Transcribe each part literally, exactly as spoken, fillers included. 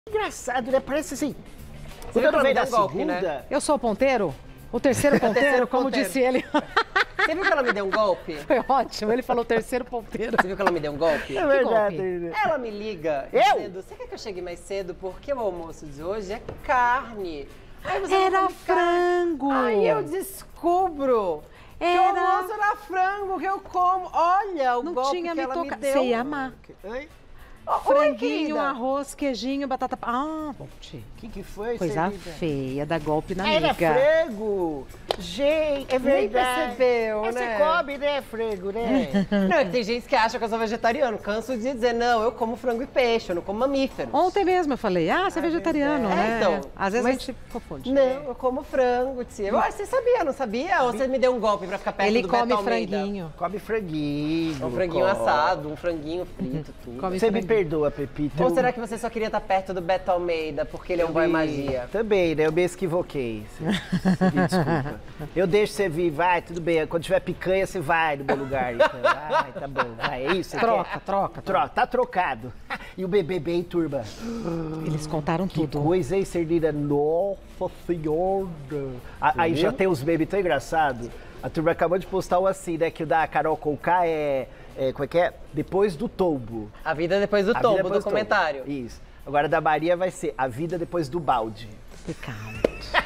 Engraçado, né? Parece assim. Você Quando eu viu veio que ela da me deu um golpe, segunda. né? Eu sou o ponteiro? O terceiro ponteiro, terceiro como ponteiro. disse ele. Você viu que ela me deu um golpe? Foi ótimo, ele falou terceiro ponteiro. Você viu que ela me deu um golpe? É verdade. golpe? Ela me liga Eu? dizendo, você quer que eu chegue mais cedo porque o almoço de hoje é carne. Aí você não Era come carne. frango. Aí eu descubro que o Era- almoço era frango que eu como. Olha o Não golpe tinha que me ela me tocado. deu. Você ia amar. Oi? Oi, Franguinho, querida. arroz, queijinho, batata... Ah, bom, tia. O que, que foi? Coisa Celita? feia, dá golpe na Era amiga. frango! Gente, é Nem verdade. percebeu, É, né? Você come, né, frango, né? Não, é que tem gente que acha que eu sou vegetariano. Canso de dizer, não, eu como frango e peixe, eu não como mamíferos. Ontem mesmo eu falei, ah, você é vegetariano, é, né? então, Às vezes mas- a gente confunde. Não, eu como frango, tia. Ué, você sabia, não sabia? Ou você me deu um golpe pra ficar perto Ele do come Beto Almeida? franguinho. Come franguinho. Um franguinho come. assado, um franguinho frito, tudo. Come Você me franguinho. perdoa, Pepita. Ou eu- será que você só queria estar perto do Beto Almeida porque ele é um boy magia? Também, né? Eu me equivoquei. Você, você me desculpa. Eu deixo você vir, vai, tudo bem. Quando tiver picanha, você vai no meu lugar. Então. Ai, tá bom, vai. É isso? Você Troca, quer? troca, Troca, tá trocado. E o bebê bem, turma. Eles contaram Que tudo. coisa, hein, Cerdina? Nossa Senhora. A- Aí já tem uns memes tão engraçados. A turma acabou de postar um assim, né? Que o da Carol Conká é, é. Como é que é? Depois do tombo. A vida depois do A vida tombo, depois do comentário. tombo. Isso. Agora da Maria vai ser a vida depois do balde. Picado.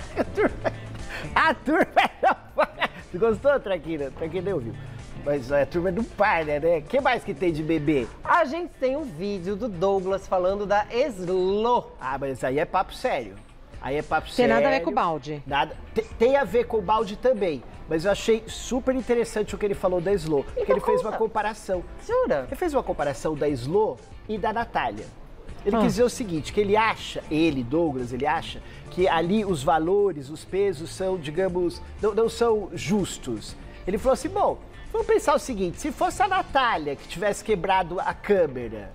A turma é... Você gostou, Traquina? Traquina nem ouviu. Mas a turma é do pai, né? O que mais que tem de bebê? A gente tem um vídeo do Douglas falando da Slo. Ah, mas aí é papo sério. Aí é papo Tem sério. nada a ver com o balde. Nada. Te- Tem a ver com o balde também. Mas eu achei super interessante o que ele falou da Slo. Porque ele fez uma conta. comparação. Jura? Ele fez uma comparação da Slo e da Natália. Ele Ah. quis dizer o seguinte, que ele acha, ele, Douglas, ele acha que ali os valores, os pesos são, digamos, não, não são justos. Ele falou assim, bom, vamos pensar o seguinte, se fosse a Natália que tivesse quebrado a câmera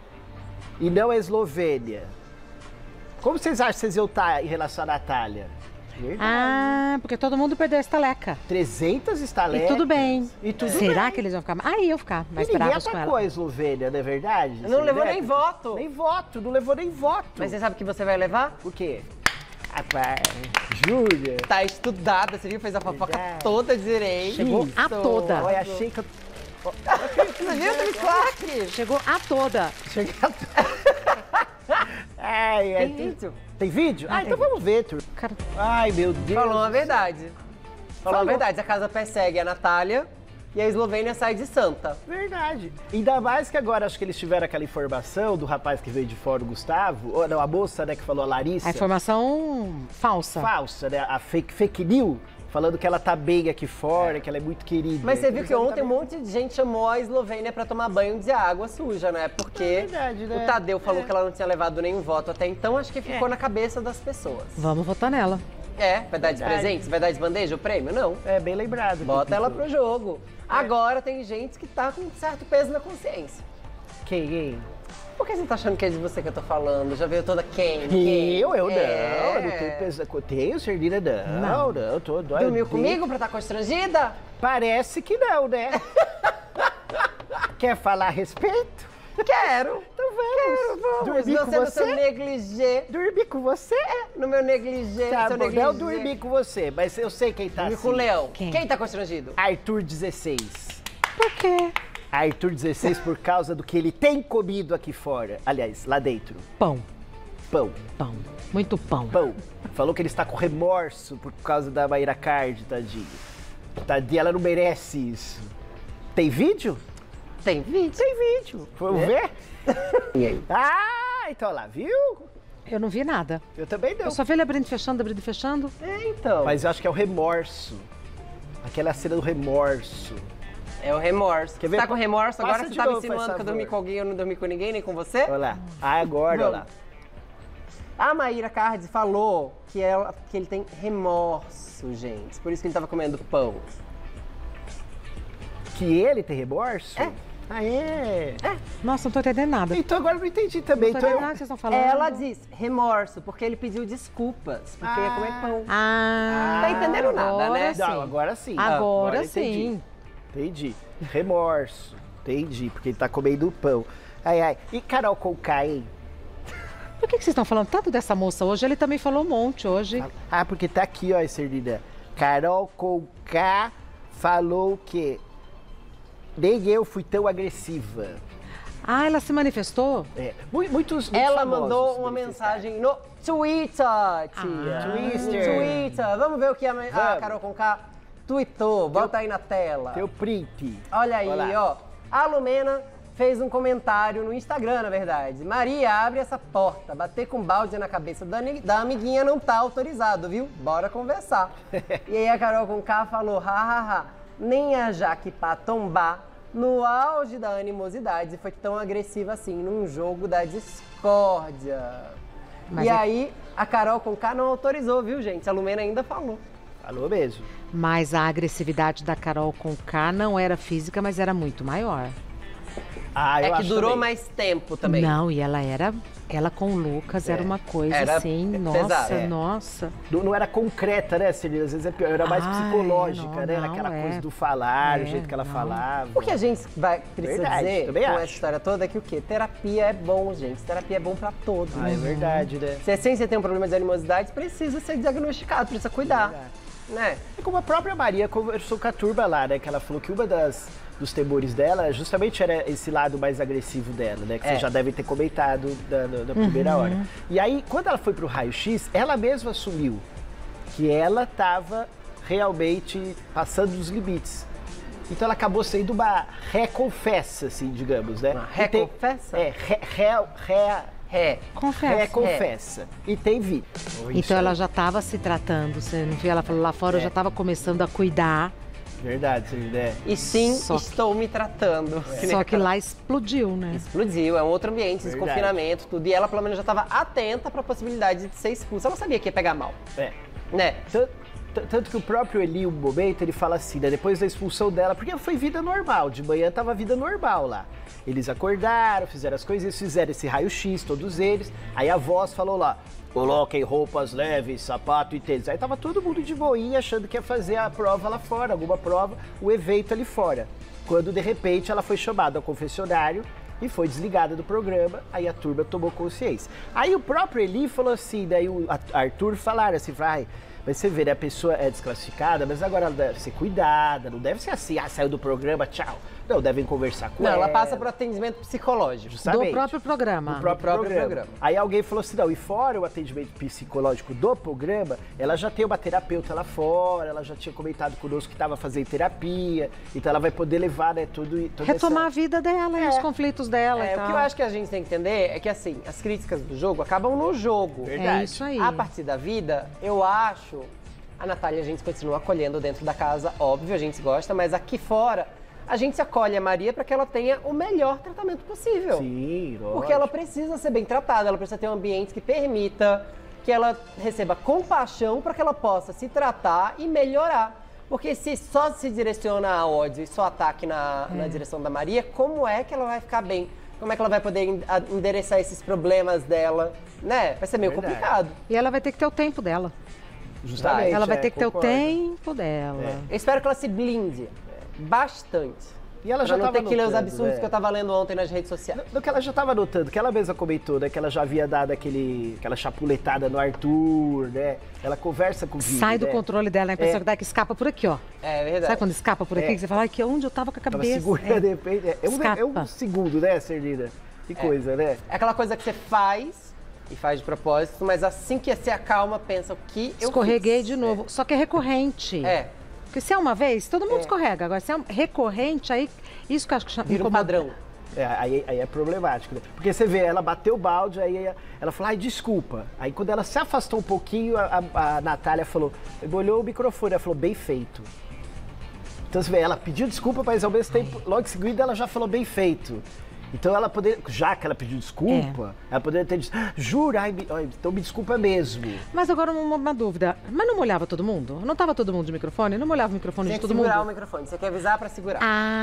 e não a Eslovênia, como vocês acham que vocês iam estar em relação à Natália? Verdade. Ah, porque todo mundo perdeu a estaleca. trezentas E estalecas. tudo bem. E tudo Será bem. que eles vão ficar... Ah, eu ficar mais E ninguém bravos com atacou ela. a Eslovênia, não é verdade? Não Você levou lembra? nem voto. Nem voto, não levou nem voto. Mas você sabe o que você vai levar? O quê? Rapaz, Júlia. Tá estudada, você viu? Fez a fofoca Verdade. toda direito. Chegou a toda. Olha, achei que eu... Você viu, Teve Clark? Chegou a toda. Cheguei a... Ai, ai, Tem vídeo? Tem vídeo? Ah, então vamos ver, turma. Cara, Ai, meu Deus. Falou a verdade. Falou a Falou. verdade. A casa persegue a Natália e a Eslovênia sai de santa. Verdade. Ainda mais que agora acho que eles tiveram aquela informação do rapaz que veio de fora, o Gustavo. Ou não, a moça, né, que falou, a Larissa. a informação falsa. Falsa, né? A fake, fake news. Falando que ela tá bem aqui fora, que ela é muito querida. Mas você Então, viu que ela tá ontem um bem- monte de gente chamou a Eslovênia pra tomar banho de água suja, né? Porque É verdade, né? o Tadeu falou É. que ela não tinha levado nenhum voto até então, acho que ficou É. na cabeça das pessoas. Vamos votar nela. É, vai dar de Verdade. presente? Vai dar de bandeja o prêmio? Não. É, bem lembrado. Bota Pepito. ela pro jogo. Agora tem gente que tá com um certo peso na consciência. Quem, quem? Por que você tá achando que é de você que eu tô falando? Já veio toda quem? quem? Eu, eu É. não, eu não tenho peso. Tenho, Serdina, não, não, não, tô doido. Dormiu comigo pra estar constrangida? Parece que não, né? Quer falar a respeito? Quero. Então vamos. Quero, vamos. Dormir com você no seu você? negligê. Dormir com você? No meu negligê. Tá seu bom, negligê. não dormir com você, mas eu sei quem tá Dormir assim. com o leão. Quem? Quem tá constrangido? Arthur dezesseis. Por quê? Arthur dezesseis por causa do que ele tem comido aqui fora. Aliás, lá dentro. Pão. Pão. Pão. Muito pão. Pão. Falou que ele está com remorso por causa da Mayra Card, tadinho. Tadinha, ela não merece isso. Tem vídeo? Tem vídeo. Tem vídeo. Vamos ver? Ah, então lá, viu? Eu não vi nada. Eu também não. Eu só vi ele abrindo e fechando, abrindo e fechando. É, então. Mas eu acho que é o remorso. Aquela cena do remorso. É o remorso. Quer Você ver? tá com remorso? Passa Agora de você tá me novo, faz insinuando que eu dormi favor. com alguém e eu não dormi com ninguém, nem com você? Olha lá. Ah, agora, olha lá. Vamos. A Mayra Card falou que, ela, que ele tem remorso, gente. Por isso que ele tava comendo pão. Que ele tem remorso? É. Ah, é? Nossa, não tô entendendo nada. Então agora eu não entendi também. Não tô Então entendendo eu... nada que vocês estão falando. Ela diz remorso, porque ele pediu desculpas, porque ia comer pão. Ah, Tá entendendo nada, agora né? sim. Não, agora sim. Agora entendi. sim. Entendi. Remorso. Entendi, porque ele tá comendo pão. Ai, ai. E Carol Conká, hein? Por que, que vocês estão falando tanto dessa moça hoje? Ele também falou um monte hoje. Ah, porque tá aqui, ó, Cernida. Carol Conká falou que nem eu fui tão agressiva. Ah, ela se manifestou? É, mu- muitos, muitos Ela famosos mandou uma manifestaram. mensagem no Twitter, tia. Ah. Twitter. Twitter. Vamos ver o que a, a Vamos. Carol Conká tweetou. Bota aí na tela. Teu print. Olha aí, Olha lá. ó. A Lumena fez um comentário no Instagram, na verdade. Maria, abre essa porta. Bater com balde na cabeça da, ani- da amiguinha não tá autorizado, viu? Bora conversar. E aí a Carol Conká falou, hahaha, nem a Jaque pra tombar no auge da animosidade foi tão agressiva assim, num jogo da discórdia. Mas e é- aí a Carol Conká não autorizou, viu, gente? A Lumena ainda falou. Falou mesmo. Mas a agressividade da Carol Conká não era física, mas era muito maior. Ah, eu é que acho durou também. mais tempo também. Não, e ela era. Ela com o Lucas É. era uma coisa Era assim, pe- nossa, pesado. É. nossa. Não, não era concreta, né, Celina? Às vezes é pior. Era mais Ai, psicológica, não, né? não, Aquela é. coisa do falar, o É, jeito que ela não. falava. O que a gente vai, precisa Verdade, dizer com também essa acho. história toda é que o quê? Terapia é bom, gente. Terapia é bom pra todos. Ah, é verdade, né? Se a ciência tem um problema de animosidade, precisa ser diagnosticado, precisa cuidar. Verdade. Né? É como a própria Maria conversou com a turma lá, né? Que ela falou que uma das dos temores dela justamente era esse lado mais agressivo dela, né? Que É. vocês já devem ter comentado da, da- da primeira hora. E aí, quando ela foi pro raio-x, ela mesma assumiu que ela estava realmente passando dos limites. Então ela acabou sendo uma reconfessa, assim, digamos, né? Uma E tem- reconfessa? É, re, re, re, É. Confessa. reconfessa. E tem vídeo. Então ela já estava se tratando, você não viu? Ela falou lá fora, eu É. já estava começando a cuidar, Verdade, né? E sim, Só que- estou me tratando. nem só a que Carol. lá explodiu, né? Explodiu, é um outro ambiente, esse Verdade. confinamento, tudo. E ela, pelo menos, já estava atenta para a possibilidade de ser expulsa. Ela sabia que ia pegar mal, É. né? Tanto, tanto que o próprio Eli, um momento, ele fala assim, né, depois da expulsão dela, porque foi vida normal, de manhã tava vida normal lá. Eles acordaram, fizeram as coisas, fizeram esse raio-x, todos eles. Aí a voz falou lá, coloquem roupas leves, sapato e tênis. Aí tava todo mundo de boinha, achando que ia fazer a prova lá fora, alguma prova, o evento ali fora. Quando, de repente, ela foi chamada ao confessionário e foi desligada do programa, aí a turma tomou consciência. Aí o próprio Eli falou assim, daí o a- Arthur falaram assim, vai, mas você vê, né, a pessoa é desclassificada, mas agora ela deve ser cuidada, não deve ser assim, ah, saiu do programa, tchau. Não, devem conversar com Não, ela. ela passa por atendimento psicológico. Justamente. Do próprio programa. Do próprio, próprio programa. programa. Aí alguém falou assim, não, e fora o atendimento psicológico do programa, ela já tem uma terapeuta lá fora, ela já tinha comentado conosco que estava fazendo terapia, então ela vai poder levar, né, tudo... Toda Retomar a essa... vida dela e os conflitos dela e É, o tal. que eu acho que a gente tem que entender é que, assim, as críticas do jogo acabam no jogo. Verdade. É isso aí. A partir da vida, eu acho... A Natália a gente continua acolhendo dentro da casa, óbvio, a gente gosta, mas aqui fora, a gente acolhe a Maria para que ela tenha o melhor tratamento possível. Sim, lógico. Porque ela precisa ser bem tratada, ela precisa ter um ambiente que permita que ela receba compaixão para que ela possa se tratar e melhorar. Porque se só se direciona a ódio e só ataque na, na direção da Maria, como é que ela vai ficar bem? Como é que ela vai poder en- a- endereçar esses problemas dela? Né? Vai ser meio Verdade. complicado. E ela vai ter que ter o tempo dela. Justamente, Ela vai é, ter que ter concordo. o tempo dela. É. Eu espero que ela se blinde bastante. E ela Pra já não tava ter que ler os notando, absurdos né? que eu tava lendo ontem nas redes sociais. Do que ela já estava notando, que ela mesma comentou, né? Que ela já havia dado aquele, aquela chapuletada no Arthur, né? Ela conversa com o Vini, Sai do né? controle dela, a impressão É. que dá que escapa por aqui, ó. É verdade. Sabe quando escapa por aqui? É. Que você fala, ai, que onde eu tava com a Tava cabeça? segurando, É. de repente. É, é um, Escapa. é um segundo, né, Cernida? Que coisa, né? É aquela coisa que você faz e faz de propósito, mas assim que você acalma, pensa o que eu Escorreguei fiz. de novo. Só que é recorrente. É, Porque se é uma vez, todo mundo É. escorrega. Agora, se é um recorrente, aí isso que eu acho que chama- vira um incomoda. padrão. É, aí, aí é problemático, né? Porque você vê, ela bateu o balde, aí ela falou, ai, desculpa. Aí quando ela se afastou um pouquinho, a, a, a Natália falou, olhou o microfone, ela falou, bem feito. Então você vê, ela pediu desculpa, mas ao mesmo tempo, logo em seguida, ela já falou bem feito. Então ela poderia, já que ela pediu desculpa, ela poderia ter dito, "Ah, jura, ai, me- ai, então me desculpa mesmo. Mas agora uma, uma dúvida. Mas não molhava todo mundo? Não tava todo mundo de microfone? Não molhava o microfone Tem de que todo mundo? segurar o microfone. Você quer avisar pra segurar.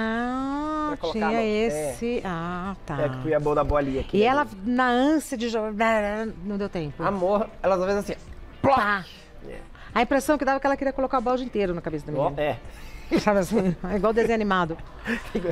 Ah, Pra colocar a tinha mão. esse. Ah, tá. É que põe a mão na bolinha aqui. E né? ela, na ânsia de jogar, não deu tempo. Amor, elas às vezes assim, plá. Pá. A impressão que dava é que ela queria colocar o balde inteiro na cabeça da Ó, menina. é. Sabe assim? É igual desenho animado.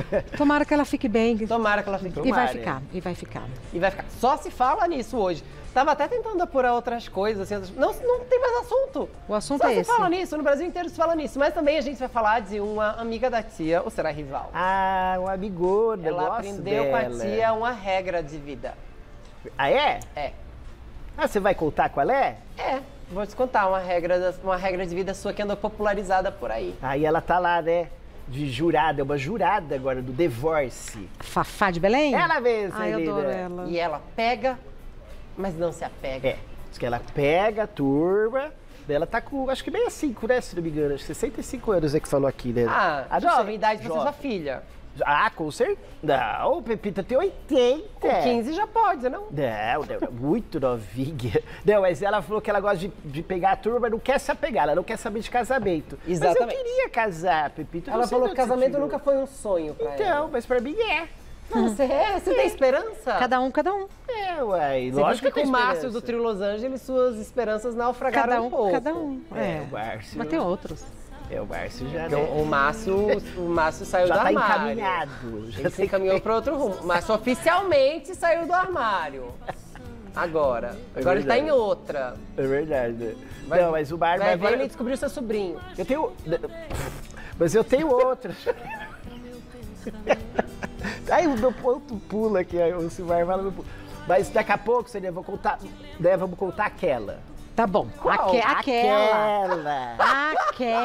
Tomara que ela fique bem. Tomara que ela fique. E vai Tomara. ficar, e vai ficar. E vai ficar. Só se fala nisso hoje. Tava até tentando apurar outras coisas, assim, outras- não, não tem mais assunto. O assunto Só é se esse. fala nisso, no Brasil inteiro se fala nisso. Mas também a gente vai falar de uma amiga da tia, ou será rival? Ah, uma amigona, eu Ela gosto aprendeu dela. com a tia uma regra de vida. Ah, é? É. Ah, você vai contar qual é? É, vou te contar uma regra, da- uma regra de vida sua que anda popularizada por aí. Aí ela tá lá, né? De jurada, é uma jurada agora do divórcio. Fafá de Belém? Ela mesmo, Ai, eu Celina. adoro ela. E ela pega, mas não se apega. É, diz que ela pega a turma, daí ela tá com, acho que sessenta e cinco, né, se não me engano, acho que sessenta e cinco anos é que falou aqui, né? Ah, não sei. jovem, idade pra ser Jovem. sua filha. Ah, com certeza. Não, Pepita tem oitenta. Com quinze já pode, não? Não, não, muito novinha. Não, mas ela falou que ela gosta de, de pegar a turma, mas não quer se apegar, ela não quer saber de casamento. Exatamente. Mas eu queria casar, Pepita. eu Ela não sei falou de que onde você casamento tirou. nunca foi um sonho pra ela. Então, mas pra mim é. Não, você é? Você tem esperança? Cada um, cada um. É, uai, Você lógico viu que que eu com o tenho Márcio do esperança. Trio Los Angeles, suas esperanças naufragaram Cada um um, pouco. cada um. É, É. o Márcio. Mas tem outros. É, o Márcio já, Porque né? o, o Márcio, o Márcio saiu já do tá armário. encaminhado. Já Ele se tem- encaminhou para outro rumo. O Márcio oficialmente saiu do armário. Agora. É Agora ele tá verdade. em outra. É verdade. Vai- não, mas o Bar Vai ver agora... ele descobriu seu sobrinho. Eu tenho... Mas eu tenho outras. Aí o meu ponto pula aqui, aí o Silmar fala... meu pu- Mas daqui a pouco, você vou contar... Né, vamos contar aquela. Tá bom. Qual? Aque- aquela. Aquela.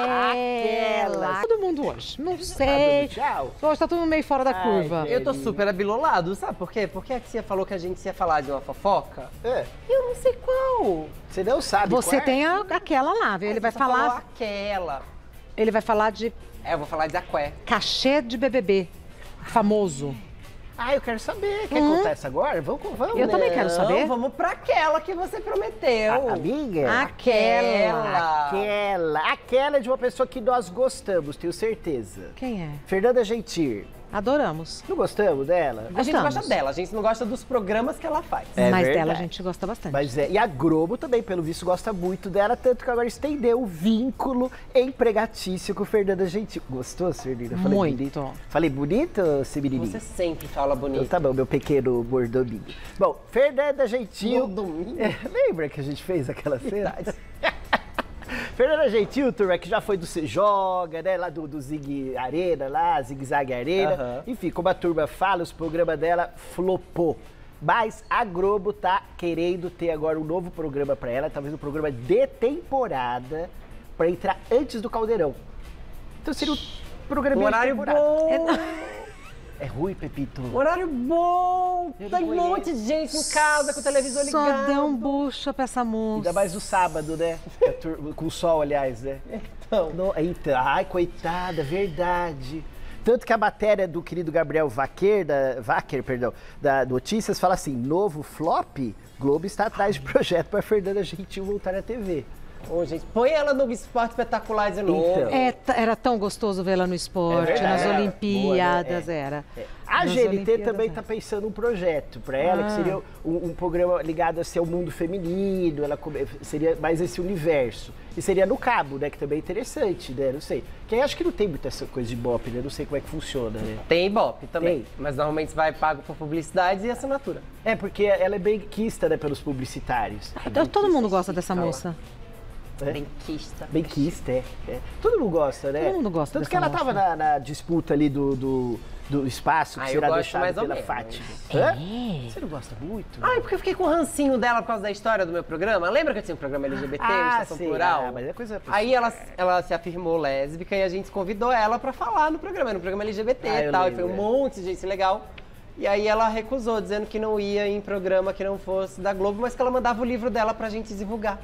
Aquela. Aquela. Todo mundo hoje. Não Tá sei. dando tchau? Hoje tá todo mundo meio fora da Ai, curva. gente. Eu tô super abilolado, sabe por quê? Porque a tia falou que a gente ia falar de uma fofoca. É, Eu não sei qual. você não sabe Você qual é? tem a- aquela lá, viu? Ele vai Você só falou falar, aquela. ele vai falar de É, eu vou falar de Aqué. cachê de B B B. Famoso. Ah, eu quero saber. Quer Uhum. contar essa agora? Vamos, vamos. Eu também quero saber. Não, vamos pra aquela que você prometeu. A- amiga? Aquela. Aquela. Aquela é de uma pessoa que nós gostamos, tenho certeza. Quem é? Fernanda Gentil. Adoramos. Não gostamos dela? A gente Gostamos. gosta dela, a gente não gosta dos programas que ela faz. É Mas verdade. dela a gente gosta bastante. Mas é, e a Globo também, pelo visto, gosta muito dela, tanto que agora estendeu o vínculo empregatício com Fernanda Gentil. Gostou, Fernanda? Falei Muito. bonito? Falei bonito, Sibirininho? Você sempre fala Então bonito. tá bom, meu pequeno mordominho. Bom, Fernanda Gentil... Mordominho? É, lembra que a gente fez aquela cena? Verdade. Fernanda Gentil, turma, que já foi do Se Joga, né? Lá do, do Zig Arena, lá, Zig Zag Arena. Aham. Enfim, como a turma fala, os programas dela flopou. Mas a Globo tá querendo ter agora um novo programa pra ela, talvez um programa de temporada, pra entrar antes do Caldeirão. Então seria um programa Um de horário temporada. bom. É ruim, Pepito. Um horário bom. Eu Tem não um monte de gente em casa com o televisor Só ligado. deu um bucha pra essa moça. Ainda mais no sábado, né? A tur- Com o sol, aliás, né? Então, No- Eita, ai, coitada, verdade. Tanto que a matéria do querido Gabriel Vaquer, da, Vaquer, perdão, da Notícias, fala assim, novo flop, Globo está atrás de projeto para Fernanda Gentil voltar à T V. ô, gente, põe ela no Esporte Espetacular de novo. Então. É, t- era tão gostoso vê-la no esporte, É verdade. nas Era Olimpíadas, boa, né? É. era. A Nas G N T Olimpíadas, também era. está pensando um projeto para ela, que Ah. seria um, um programa ligado assim, ao mundo feminino, ela come- seria mais esse universo. E seria no cabo, né? Que também é interessante, né? Não sei. Que aí acho que não tem muita essa coisa de bop, né? Não sei como é que funciona, né? Tem Ibope também. Tem. Mas normalmente vai pago por publicidade e assinatura. É, porque ela é bem quista, né, pelos publicitários. Então, todo mundo gosta dessa Fala. moça. É? Benquista. Bem quista, é, é. Todo mundo gosta, né? Todo mundo gosta Tanto dessa que ela moça. tava na, na disputa ali do, do, do espaço que Ah, eu será gosto deixado mais ou pela menos. Fátima. É. Hã? Você não gosta muito? Ai, porque eu fiquei com o rancinho dela por causa da história do meu programa. Lembra que eu tinha um programa L G B T, Ah, Estação sei. Plural? Ah, mas é coisa pessoal. Aí ela, ela se afirmou lésbica e a gente convidou ela pra falar no programa, no programa L G B T Ah, e eu tal. lembro, e foi um é. monte de gente legal. E aí ela recusou, dizendo que não ia em programa que não fosse da Globo, mas que ela mandava o livro dela pra gente divulgar.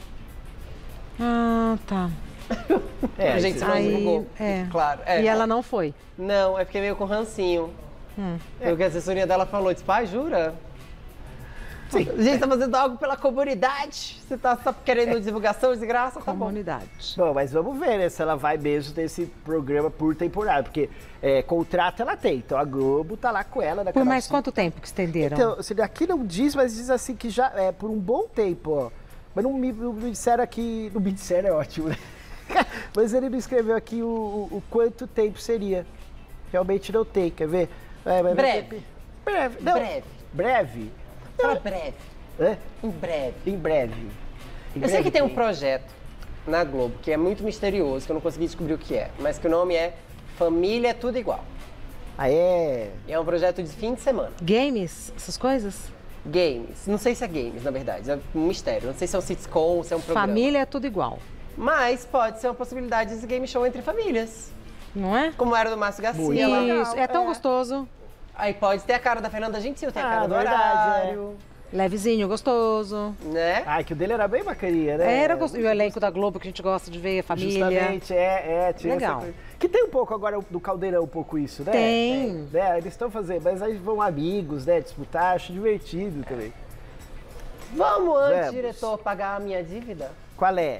Ah, tá. É, a gente você- não Aí, divulgou. é. Claro. é. E ela não foi. Não, eu fiquei meio com rancinho. Hum. Foi o que a assessoria dela falou. Tipo, ah, jura? Sim. A gente tá fazendo algo pela comunidade. Você tá só querendo divulgação de graça? Tá bom. Comunidade. Bom, mas vamos ver, né, se ela vai mesmo nesse programa por temporada, porque é, contrato ela tem, então a Globo tá lá com ela. Por mais quanto tempo que estenderam? Então, assim, aqui não diz, mas diz assim que já é por um bom tempo, ó. Mas não me, não me disseram aqui, não me disseram é ótimo, né? Mas ele não escreveu aqui o, o, o quanto tempo seria. Realmente não tem, quer ver? É, mas- Breve. Breve. Não, Breve. Breve? Fala breve. Hã? Em breve. Em breve. Em Eu sei breve que tem um projeto na Globo que é muito misterioso, que eu não consegui descobrir o que é, mas que o nome é Família é Tudo Igual. Ah, é? E é um projeto de fim de semana. Games, essas coisas? Games. Não sei se é games, na verdade. É um mistério. Não sei se é um sitcom, se é um programa. Família é tudo igual, Mas pode ser uma possibilidade de game show entre famílias. não é? Como era do Márcio Garcia. Muito lá. legal. Isso, é tão é. gostoso. Aí pode ter a cara da Fernanda Gentil, tem a Ah, cara do verdade, horário. Levezinho, gostoso. Né? Ah, que o dele era bem bacaninha, né? Era gostoso. E o elenco da Globo que a gente gosta de ver, a família. Justamente, é, é. Tinha Legal. essa coisa. Que tem um pouco agora do Caldeirão, um pouco isso, né? Tem. Né? Eles estão fazendo, mas aí vão amigos, né? Disputar, acho divertido também. Vamos antes, Vamos. diretor, pagar a minha dívida? Qual é?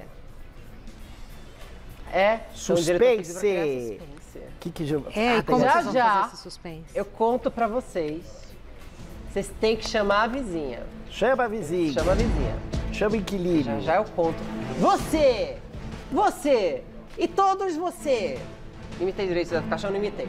É. Então, o diretor pediu pra criar Suspense. suspense. Que que já... É, e Ah, como tem- já, vocês vão já. fazer esse suspense? Eu conto pra vocês. Vocês têm que chamar a vizinha. Chama a vizinha, Chama a vizinha. chama o inquilino. Já já eu conto. Você! Você! E todos você! Imitei direito da caixão, não imitei.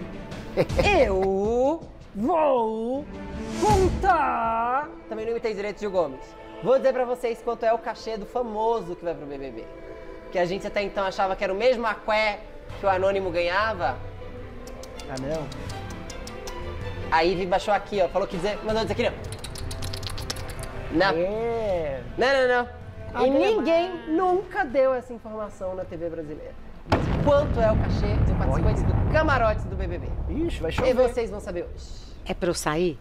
Eu vou contar! Também não imitei direito de Gomes. Vou dizer pra vocês quanto é o cachê do famoso que vai pro B B B. Que a gente até então achava que era o mesmo aqué que o Anônimo ganhava. Ah, não? A Ivy baixou aqui, ó. Falou que dizer. Mandou dizer aqui, não. Não. É. Não, não, não. Ah, E não é ninguém nunca deu essa informação na T V brasileira. Quanto é o cachê de participantes do camarote do B B B? Ixi, vai E chover. vocês vão saber hoje. É pra eu sair?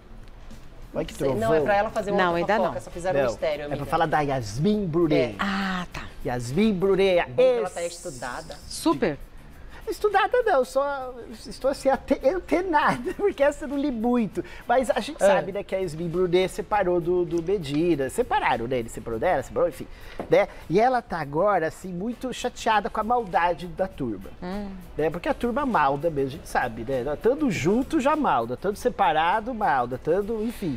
Vai que Sei, trovão. não, é pra ela fazer uma Não, outra ainda fofoca, não. só fizeram um Não, mistério, é amiga. pra falar da Yasmin Brunet. É. Ah, tá. Yasmin Brunet, a Bom que ela tá ex- estudada. Super. Estudada não, só estou assim ate- antenada, porque essa eu não li muito. Mas a gente É. sabe, né, que a Yasmin Brunet separou do, do Medina. Separaram, né? Ele separou dela, separou, enfim. Né? E ela tá agora, assim, muito chateada com a maldade da turma. Né? Porque a turma malda mesmo, a gente sabe, né? Estando junto já malda, estando separado malda, estando, enfim.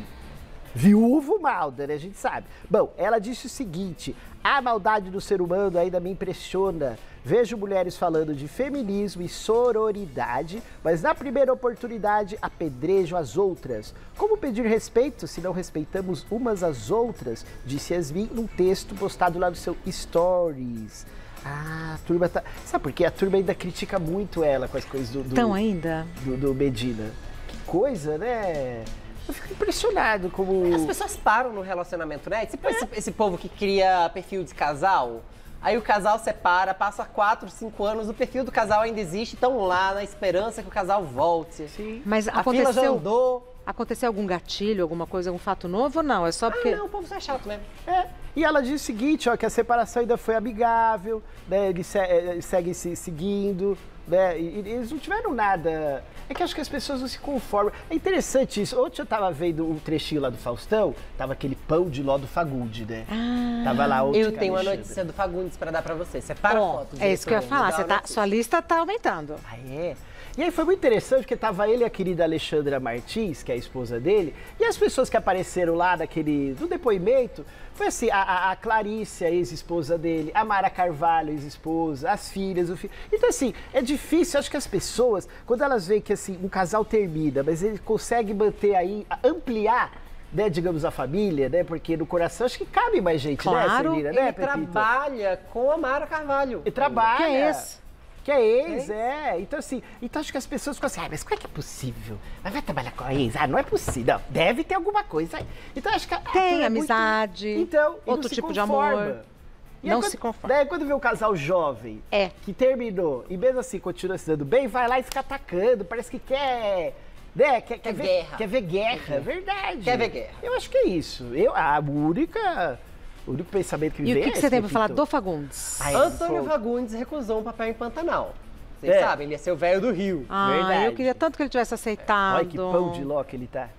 Viúvo malda, né? A gente sabe. Bom, ela disse o seguinte: a maldade do ser humano ainda me impressiona. Vejo mulheres falando de feminismo e sororidade, mas na primeira oportunidade apedrejo as outras. Como pedir respeito se não respeitamos umas às outras? Disse Yasmin num texto postado lá no seu Stories. Ah, a turma tá... Sabe por quê? A turma ainda critica muito ela com as coisas do, do, Então ainda? do, do Medina. Que coisa, né? Eu fico impressionado como... As pessoas param no relacionamento, né? Tipo esse, esse povo que cria perfil de casal. Aí o casal separa, passa quatro, cinco anos, o perfil do casal ainda existe, estão lá na esperança que o casal volte. Sim. Mas A fila já aconteceu, andou. aconteceu algum gatilho, alguma coisa, algum fato novo ou não? É só porque... Ah, não, o povo só é chato mesmo. É, e ela diz o seguinte, ó, que a separação ainda foi amigável, né, eles se- eh, seguem se seguindo, né, e, e eles não tiveram nada... É que acho que as pessoas não se conformam. É interessante isso. Ontem eu tava vendo um trechinho lá do Faustão, tava aquele pão de ló do Fagundes, né? Ah, Tava lá ontem Eu com a tenho uma Alexandra. notícia do Fagundes pra dar pra você. Separa a Ó, foto. é isso que eu ia diretor, falar. me dá Você uma tá, notícia. sua lista tá aumentando. Ah, é? E aí foi muito interessante porque tava ele e a querida Alexandra Martins, que é a esposa dele, e as pessoas que apareceram lá naquele, no depoimento, foi assim, a, a, a Clarice, a ex-esposa dele, a Mara Carvalho, ex-esposa, as filhas, o filho. Então assim, é difícil, acho que as pessoas, quando elas veem que assim, um casal termina, mas ele consegue manter aí, ampliar, né, digamos, a família, né, porque no coração acho que cabe mais gente, Claro, né, Celina, Ele né, Pepito? trabalha com a Mara Carvalho. E trabalha. Que é esse? Que é ex, é. Então, assim, então acho que as pessoas ficam assim, ah, mas como é que é possível? Mas vai trabalhar com a ex? Ah, não é possível. Não, deve ter alguma coisa aí. Então, acho que... a- a Tem turma é muito- amizade, Então, e não outro se tipo de conforma. amor. E aí Não quando- se conforma. Daí, quando vê um casal jovem, É. que terminou, e mesmo assim continua se dando bem, vai lá e fica atacando, parece que quer... Né? Quer, quer, Quer ver, guerra. quer ver guerra, é verdade. Quer ver guerra. Eu acho que é isso. Eu, a única... O único pensamento que me E o vem que, é que esse, você tem pra falar Pepito. do Fagundes? Ai, Antônio pô. Fagundes recusou um papel em Pantanal. Vocês É. sabem, ele ia ser o velho do Rio. Ah, verdade. eu queria tanto que ele tivesse aceitado. Olha que pão de ló que ele tá.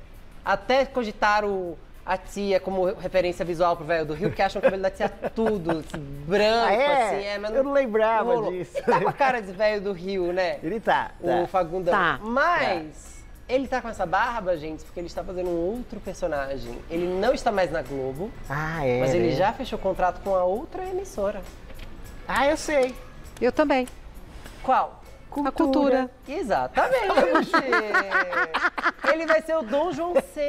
Até cogitaram a tia como referência visual pro velho do Rio, porque acham o cabelo da tia tudo, assim, branco, Ah, é? assim. É, mas Eu não lembrava rolou. disso. Ele tá com a cara de velho do Rio, né? Ele tá, tá. O Fagundão. Tá. Mas ele tá com essa barba, gente, porque ele está fazendo um outro personagem. Ele não está mais na Globo, Ah, é. mas ele né? já fechou contrato com a outra emissora. Ah, eu sei. Eu também. Qual? cultura. A cultura. Exatamente. Ele vai ser o Dom João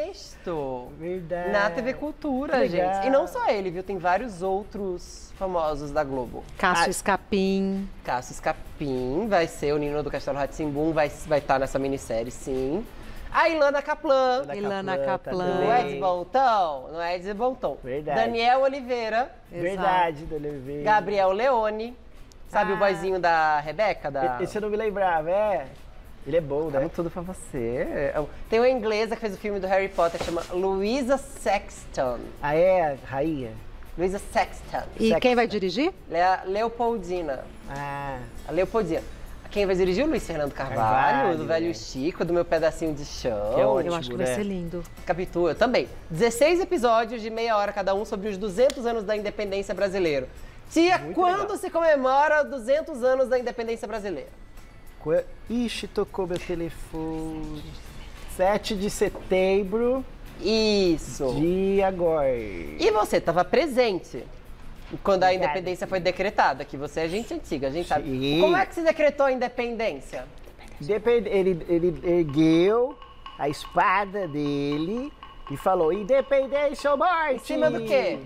sexto. Verdade. Na T V Cultura, Que legal. gente. E não só ele, viu? Tem vários outros famosos da Globo. Cássio Ah. Escapim. Cássio Escapim vai ser o Nino do Castelo Rá-Tim-Bum, vai estar vai tá nessa minissérie, sim. A Ilana Kaplan. Ilana Ilana Kaplan Kaplan. Não é também. de Bontão? Não é de Bontão. Verdade. Daniel Oliveira. Verdade, Dona Oliveira. Gabriel Leone. Sabe Ah. o boyzinho da Rebeca? Da... Esse eu não me lembrava, é. Ele é bom, né? Amo tudo pra você. Tem uma inglesa que fez o filme do Harry Potter, que chama Louisa Sexton. Ah, é? Rainha? Louisa Sexton. E Sexta. quem vai dirigir? Ela é a Leopoldina. Ah, A Leopoldina. Quem vai dirigir? O Luiz Fernando Carvalho, Carvalho, do Velho né? Chico, do Meu Pedacinho de Chão. Que é ótimo. Eu acho que vai né? ser lindo. Capitu, eu também. dezesseis episódios de meia hora cada um sobre os duzentos anos da independência brasileira. Tia, Muito quando legal. se comemora duzentos anos da independência brasileira? Qua- Ixi, tocou meu telefone. sete de setembro Isso. de agora. E você estava presente quando a Obrigada. independência foi decretada, que você é gente antiga, a gente sabe. Sim. Como é que se decretou a independência? Depende- Ele, ele ergueu a espada dele e falou: independência ou morte! Em cima do quê?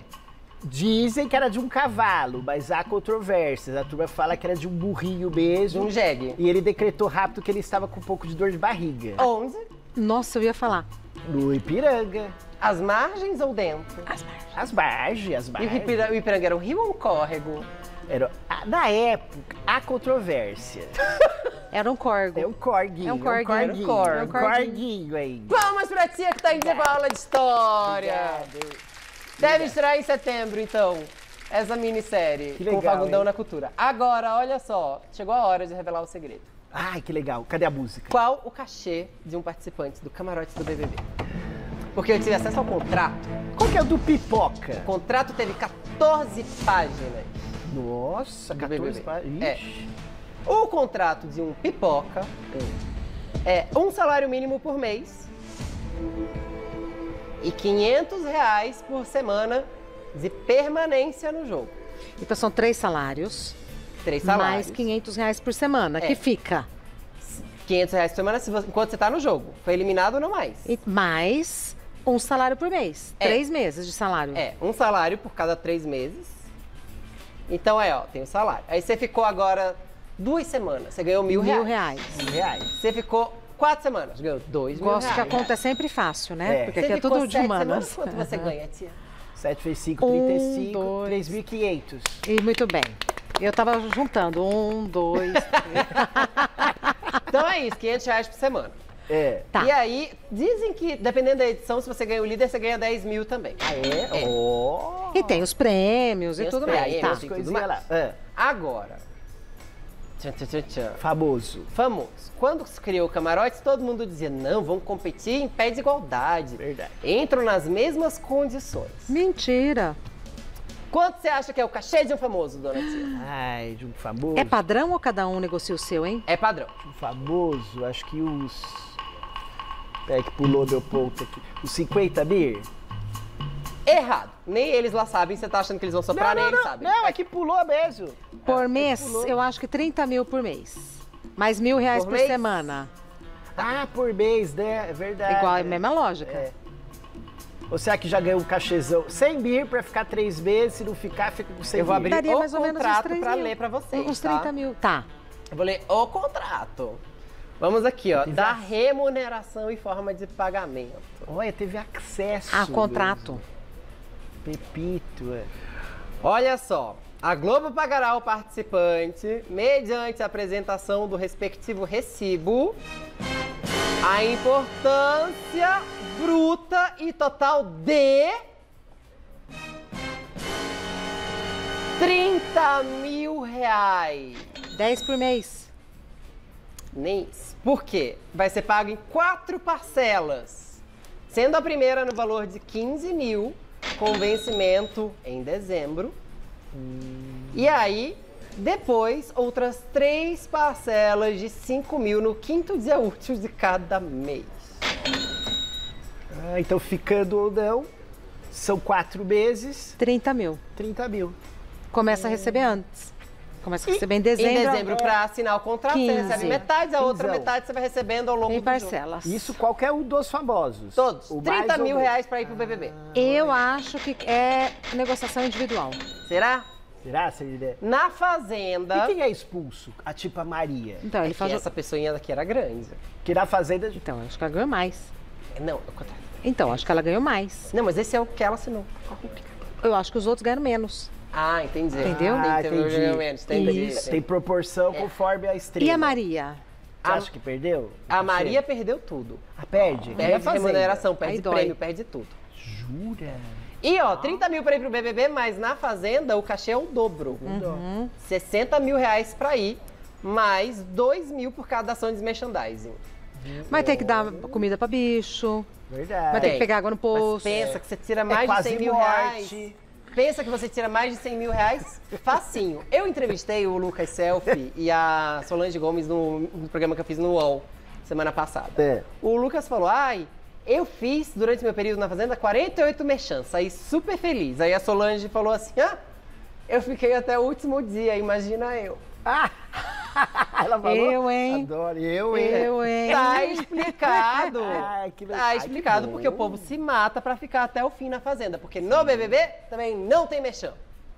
Dizem que era de um cavalo, mas há controvérsias. A turma fala que era de um burrinho De mesmo. um jegue. E ele decretou rápido que ele estava com um pouco de dor de barriga. Onde? Nossa, eu ia falar. No Ipiranga. As margens ou dentro? As margens, as E o margens. Ipira- o Ipiranga era um rio ou um córrego? Era, a- na época, há controvérsia. Era um corgo. É um corguinho. É um corguinho. É um Era um corgo. É um corguinho aí. Palmas pra tia que tá indo pra aula de história. Obrigado. Deve estrear em setembro, então, essa minissérie Que com o legal, Fagundão hein? na Cultura. Agora, olha só, chegou a hora de revelar o segredo. Ai, que legal. Cadê a música? Qual o cachê de um participante do camarote do B B B? Porque eu tive acesso ao contrato. Qual que é o do pipoca? O contrato teve quatorze páginas. Nossa, Do quatorze B B B. páginas. É. Ixi. O contrato de um pipoca é um salário mínimo por mês e quinhentos reais por semana de permanência no jogo. Então são três salários, Três salários. mais quinhentos reais por semana, É. que fica. quinhentos reais por semana se você- enquanto você tá no jogo. Foi eliminado ou não mais? E mais um salário por mês. É. Três meses de salário. É, um salário por cada três meses. Então é, ó, tem o salário. Aí você ficou agora duas semanas, você ganhou mil, Mil reais. reais. Reais. Você ficou quatro semanas, ganhou dois mil Gosto que a reais. conta é sempre fácil, né? É. Porque Você aqui é ficou tudo de sete humanas. semanas, quanto você ganha, tia? sete vezes cinco, Um, trinta e cinco. dois. três mil e quinhentos. E muito bem. Eu tava juntando. Um, dois, três. Então é isso, quinhentos reais por semana. É. Tá. E aí, dizem que, dependendo da edição, se você ganha o líder, você ganha dez mil também. Ah, é? É. Ó. E tem os prêmios Tem e os tudo prêmios, mais. Tá. As tem tudo coisinhas lá. mais. Ah, Agora, tchan, tchan, tchan, tchan. famoso. Famoso. Quando se criou o camarote, todo mundo dizia, não, vamos competir em pé de igualdade. Verdade. Entram nas mesmas condições. Mentira. Quanto você acha que é o cachê de um famoso, dona tia? Ai, de um famoso. É padrão ou cada um negocia o seu, hein? É padrão. Um famoso, acho que os. Peraí que pulou meu ponto aqui. Os cinquenta mil? Errado. Nem eles lá sabem, você tá achando que eles vão soprar, nem não, eles não, sabem. não, é que pulou mesmo. Por mês, pulou. eu acho que trinta mil por mês. Mais mil reais Por por, mês? semana. Ah, por mês, né? É verdade. Igual, é a mesma lógica. É. Ou será que já ganhou um cachezão? cem mil pra ficar três meses, se não ficar, fica com cem Eu vou mil. abrir Daria o mais ou menos uns contrato três pra mil. ler pra vocês, Uns tá? trinta mil. Tá. Eu vou ler o contrato. Vamos aqui, ó. Da remuneração e forma de pagamento. Olha, teve acesso. Ah, contrato. mesmo. Pepito, é. Olha só. A Globo pagará ao participante, mediante a apresentação do respectivo recibo, a importância bruta e total de trinta mil reais. dez por mês. Nem isso. Por quê? Vai ser pago em quatro parcelas, sendo a primeira no valor de quinze mil, com vencimento em dezembro. E aí, depois, outras três parcelas de cinco mil no quinto dia útil de cada mês. Ah, então ficando ou não, são quatro meses, trinta mil. trinta mil. Começa a receber antes. Começa a receber em Em dezembro. dezembro, pra assinar o contrato, você quinze. recebe metade, a outra Quinzão. metade você vai recebendo ao longo Em do jogo. parcelas. Isso qualquer um dos famosos. Todos. O mais trinta ou mil menos. reais pra ir pro B B B. Eu acho que é negociação individual. Será? Será, Celina? Na E Fazenda... quem é expulso? A tipo a Maria. Então, ele É que faz. o- essa pessoinha daqui era grande. Que na Fazenda... Então, acho que ela ganhou mais. Não, eu contrário. Então, acho que ela ganhou mais. Não, mas esse é o que ela assinou. Eu acho que os outros ganharam menos. Ah, entendi. Entendeu? Ah, Entendi. entendi. entendi. Isso. Tem proporção conforme a estrela. E a Maria? Você A- acha que perdeu? A Maria Você- perdeu tudo. Ah, perde? E a Perde Fazenda? remuneração, perde Aí dói. prêmio, perde tudo. Jura? E ó, trinta mil pra ir pro B B B, mas na Fazenda o cachê é o dobro. Uhum. sessenta mil reais pra ir, mais dois mil por cada ação de merchandising. Vai ter que dar comida pra bicho. Verdade. Vai ter Tem. que pegar água no Mas poço. pensa que você tira É mais de quase cem mil morte. reais. Pensa que você tira mais de cem mil reais facinho. Eu entrevistei o Lucas Selfie e a Solange Gomes no, no programa que eu fiz no U O L semana passada. É. O Lucas falou, ai, eu fiz durante meu período na Fazenda quarenta e oito merchans, saí super feliz. Aí a Solange falou assim, ah, eu fiquei até o último dia, imagina eu. Ah! Ela falou? Eu, hein? Adoro. Eu, hein? Eu, hein? Tá explicado. Ai, que le- Tá ai, explicado que porque o bom. povo se mata pra ficar até o fim na Fazenda. Porque no B B B também não tem merchan.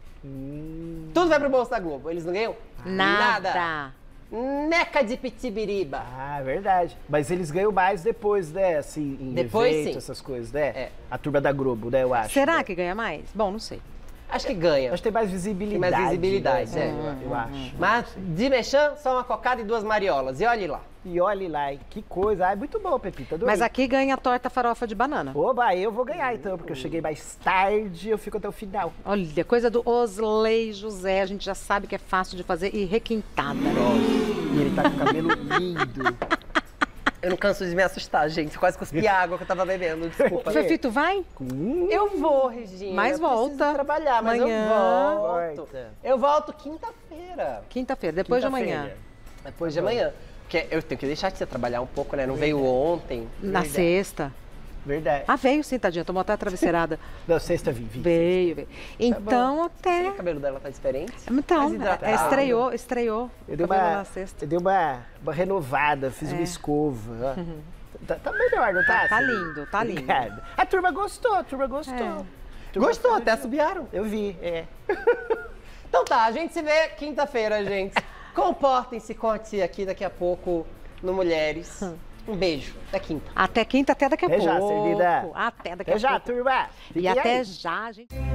Hum. Tudo vai pro bolso da Globo. Eles não ganham Nada. Neca de pitibiriba. Ah, verdade. Mas eles ganham mais depois, né? Assim, em Depois, evento, sim. essas coisas, né? É. A turma da Globo, né? Eu acho. Será né? que ganha mais? Bom, não sei. Acho que ganha. Acho que tem mais visibilidade. Tem mais visibilidade, né? é. Eu, eu acho. Mas de merchan, só uma cocada e duas mariolas. E olhe lá. E olhe lá, hein? Que coisa. Ah, é muito bom, Pepita. Adorei. Mas aqui ganha a torta farofa de banana. Oba, eu vou ganhar então, porque eu cheguei mais tarde, eu fico até o final. Olha, coisa do Osley José. A gente já sabe que é fácil de fazer e requintada. E ele tá com o cabelo lindo. Eu não canso de me assustar, gente. Eu quase cuspi a água que eu tava bebendo, desculpa. Fefito, vai? Hum, Eu vou, Regina. Mas eu preciso volta. trabalhar, mas Amanhã. eu volto. Volta. Eu volto quinta-feira. Quinta-feira, depois de amanhã. quinta-feira. Depois de amanhã. Porque eu tenho que deixar de você trabalhar um pouco, né? Não veio ontem. Na Verdade. sexta. Verdade. Ah, veio sim, tadinha. Tomou até a travesseirada. Não, sexta vim, vim. Veio, veio. Então, até... O cabelo dela tá diferente. Então, Mais hidratado. é, estreou, estreou. Eu dei Cabelo uma, na sexta. eu dei uma, uma renovada, fiz uma escova. ó. Tá, tá melhor, não tá? Tá Cê? lindo, tá lindo. Obrigado. A turma gostou, a turma gostou. É. Turma Gostou, foi- até assobiaram. Eu vi, é. Então tá, a gente se vê quinta-feira, gente. Comportem-se com a tia aqui daqui a pouco no Mulheres. Um beijo. Até quinta. Até quinta, até daqui a Até já, pouco. Celina. Até daqui Até a já, pouco. turma. E Fiquem até aí. já, gente.